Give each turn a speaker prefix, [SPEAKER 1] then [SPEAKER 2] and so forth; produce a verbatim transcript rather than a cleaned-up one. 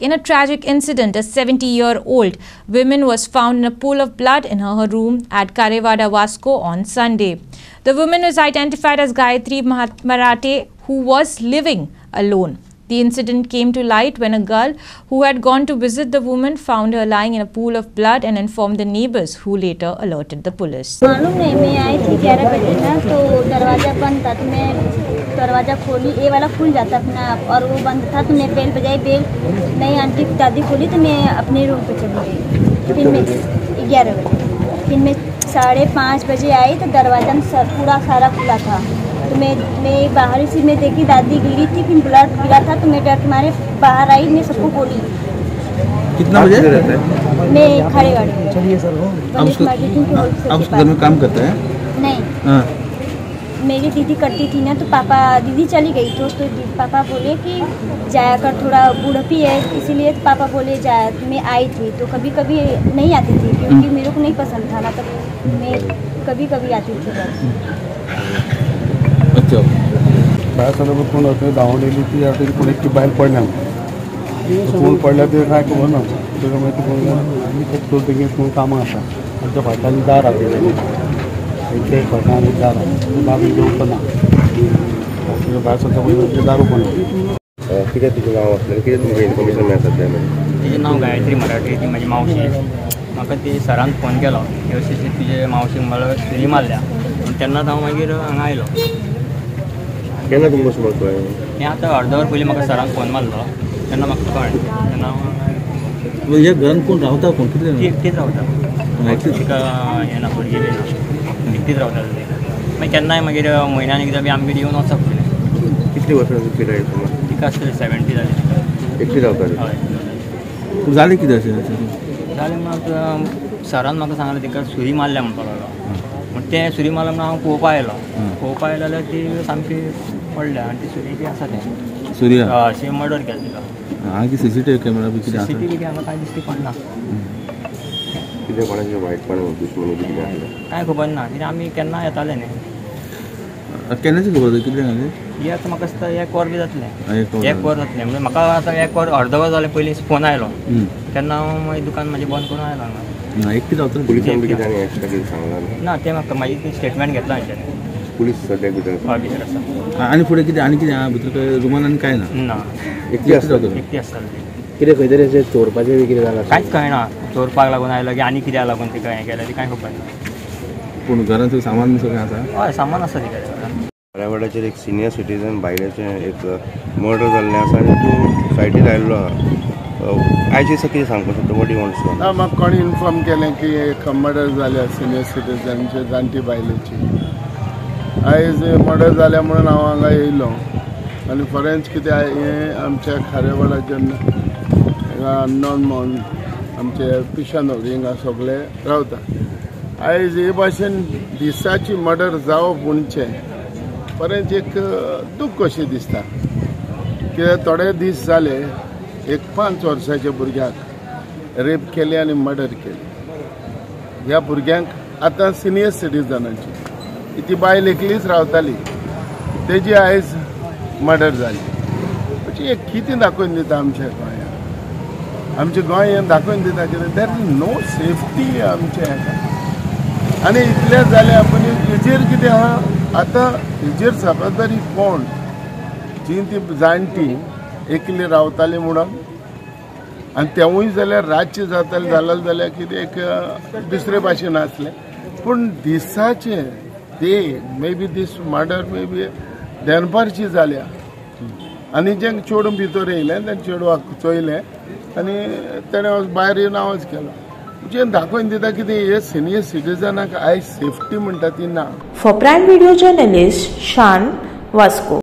[SPEAKER 1] In a tragic incident, a seventy-year-old woman was found in a pool of blood in her room at Karewada Vasco on Sunday. The woman was identified as Gayatri Marathe, who was living alone. The incident came to light when a girl who had gone to visit the woman found her lying in a pool of blood and informed the neighbors, who later alerted the police.
[SPEAKER 2] मालूम नहीं, मैं आई थी ग्यारह बजे ना, तो दरवाज़ा बंद था, तो मैं दरवाज़ा खोली, ये वाला खुल जाता अपना आप, और वो बंद था, तो मैं बेल बजाई, बेल नहीं आंटी दादी खोली, तो मैं अपने रूम पे चली गई। फिर मैं ग्यारह बजे फिर मैं साढ़े पाँच बजे आई, तो दरवाज़ा में पूरा सारा खुला था, तो मैं मैं बाहर से मैं देखी दादी गिरी थी, फिर ब्लड गिरा था, तो मैं डर के मारे बाहर आई, मैं सबको बोली।
[SPEAKER 3] कितना बजे रहता है?
[SPEAKER 2] मैं खड़ेवाड़ी में।
[SPEAKER 3] आप उसको घर में काम करते हैं?
[SPEAKER 2] नहीं।
[SPEAKER 3] हाँ।
[SPEAKER 2] मेरी दीदी करती थी ना, तो पापा दीदी चली गई तो तो पापा बोले कि जाया कर, थोड़ा बुढ़पी है, इसीलिए तो पापा बोले जाया। तो मैं आई थी, तो कभी कभी नहीं आती थी क्योंकि मेरे को नहीं पसंद था ना, तो मैं कभी कभी आती थी।
[SPEAKER 3] अच्छा,
[SPEAKER 4] बाहेर सगळं कोण होतं धावलेली ती आता कोणी बाहेर पडल्या कोण पडल्या ते काय खबर ना, तुला माहिती कोण आम्ही खूप तो तिघे कोण कामं असा आमच्या फाटांनी दार आले इथे फाटांनी दार बाबी घेऊन पण बाहेर सगळं दारू पण
[SPEAKER 5] किती तुझं नाव असलं किती तुमकां इन्फॉर्मेशन मेळटा त्यामध्ये?
[SPEAKER 6] तिचें नाव गायत्री मराठे, ती म्हजी मावशी. म्हाका ती सरान फोन केलो की अशी तुजे मावशीक मला सुरी मारल्या, तेन्नाच हांव मागीर हांगा आयलो.
[SPEAKER 5] केन्ना तुमकां अशें म्हाका कळ्ळें?
[SPEAKER 6] हें आतां अर्द वर पयलीं म्हाका सरान फोन मारलो, तेन्ना म्हाका कळ्ळें. तेन्ना हांव
[SPEAKER 3] ह्या घरान कोण रावता? कोण कितले
[SPEAKER 6] ती एकटीच रावता, तिका हें ना, भुरगीं बी ना, एकटीच रावता ती. मागीर केन्नाय मागीर म्हयन्यान एकदां बी आमगेर येवन वचप पडलें.
[SPEAKER 5] कितली वर्सां पिराय तुमकां?
[SPEAKER 6] तिका आसतली सेवेंटी जाली.
[SPEAKER 5] एकटी रावताली?
[SPEAKER 6] हय.
[SPEAKER 3] जालें कितें अशें?
[SPEAKER 6] जालें म्हाका सरान म्हाका सांगलें तिका सुरी मारल्या म्हणपाक लागलो. म्हण तें सुरी मारल्या म्हणून हांव पळोवपा आयलो. पळोवपा आयलो जाल्यार ती सामकी पडल्या आनी ती सुरी बी आसा तें
[SPEAKER 3] सुर्या
[SPEAKER 6] हय अशी मर्डर केलें तिका.
[SPEAKER 3] हां, की सीसीटीव्ही कॅमेरा बी कितें आसा?
[SPEAKER 6] सीसीटीव्ही हांगा कांय दिश्टी पडना.
[SPEAKER 5] कितें कोणाचें वायटपण दुश्मनी बी कितें आसलें?
[SPEAKER 6] कांय खबर ना, कित्याक आमी केन्ना येताले न्ही.
[SPEAKER 3] केन्नाची खबर जाली? कितले घाली?
[SPEAKER 6] ही आतां म्हाका दिसता एक वर बी जातलें.
[SPEAKER 3] एक वर
[SPEAKER 6] एक वर जातलें म्हणजे म्हाका आतां एक वर अर्द वर जालें पयलीं फोन आयलो, तेन्ना हांव मागीर दुकान म्हाजें बंद करून आयलो हांगा.
[SPEAKER 3] एकटी रावता?
[SPEAKER 5] पुलिसांन बी कितें आनी एक्स्ट्रा कितें सांगलां?
[SPEAKER 6] ना, तें म्हाका मागीर स्टेटमेंट घेतलो हांवें.
[SPEAKER 5] पुलीस सद्याक भितर
[SPEAKER 6] हय भितर आसा.
[SPEAKER 3] आनी फुडें कितें आनी कितें आहा भितर? काय रुमान आनी कांय ना?
[SPEAKER 6] ना,
[SPEAKER 5] एकटी आसता?
[SPEAKER 6] एकटी आसताली.
[SPEAKER 5] कितें खंय तरी अशें चोरपाचें बी कितें जालां?
[SPEAKER 6] कांयच कळना, चोरपाक लागून आयलो की आनी कित्याक लागून तिका हें केलें ती कांय खबर ना.
[SPEAKER 3] पूण घरान सगळें सामान सगळें आसा?
[SPEAKER 6] हय, सामान आसा तिका घरान.
[SPEAKER 5] करावडाचेर एक सिनियर सिटीजन बायलेचें एक मर्डर जाल्लें आसा आनी तूं सायटीर आयिल्लो आहा. आयज दिसा कितें सांगपाक सोदता? What you want to say?
[SPEAKER 4] ना, म्हाका कोणी इन्फॉर्म केलें की एक मर्डर जाल्या सिनियर सिटीजनचे जाणटी बायलेची. आयज मर्डर जाल्या म्हणून हांव हांगा येयलो आनी फरेंच कितें हें आमच्या खारेवाडा जेन्ना अननोन म्हणून आमचे पिशानोर हिंगा सगळे रावता. आयज हे भाशेन दिसाची मर्डर जावप म्हणचे फरेंच एक दूख कशी दिसता. कित्याक थोडे दीस जाले एक पांच वर्साच्या भुरग्याक रेप केली आनी मर्डर केली. ह्या भुरग्यांक आतां सिनियर सिटीजनाची ती बायल एकलीच रावताली, तेजी आयज मर्डर जाली. म्हणजे एक कितें दाखोवन दिता आमच्या गोंयांत? आमचें गोंय हें दाखोवन दिता कितें? देर इज नो सेफ्टी आमच्या हाका. आनी इतलें जालें आपूण हेजेर कितें आहा? आतां हेजेर जबाबदारी कोण? जी ती जाणटी एकली रावताली म्हणून, आनी तेवूय जाल्यार रातचें जातालें जालें जाल्यार कितें एक दुसरे भाशेन आसलें. पूण दिसाचें ते may be this murder may be दनपारची जाल्या आनी जें चेडूं भितर येयलें तें चेडवाक चोयलें आनी तेणें भायर येवन आवाज केलो. जें दाखोवन दिता कितें हे सिनियर सिटीजनाक आयज सेफ्टी म्हणटा ती ना.
[SPEAKER 7] For prime video journalist Shan Vasco.